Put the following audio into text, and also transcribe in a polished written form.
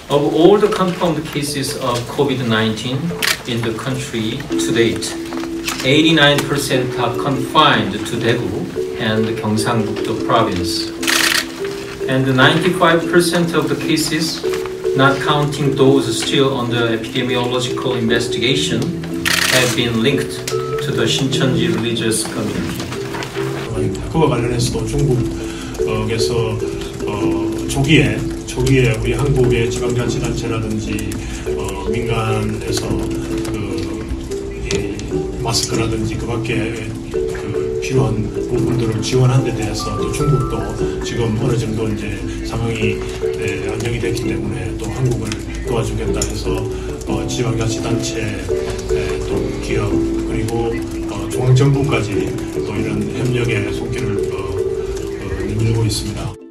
Of all the confirmed cases of COVID-19 in the country to date, 89% are confined to Daegu and Gyeongsang-buk-do province. And 95% of the cases, not counting those still under epidemiological investigation, have been linked to the Shincheonji religious community. 그와 관련해서도 중국에서 초기에 우리 한국의 지방자치단체라든지 민간에서 마스크라든지 그밖에 필요한 부분들을 지원한 데 대해서 또 중국도 지금 어느 정도 이제 상황이 안정이 됐기 때문에 또 한국을 도와주겠다 해서 지방자치단체 또 기업 그리고 중앙정부까지 또 이런 협력의 손길을 내밀고 있습니다.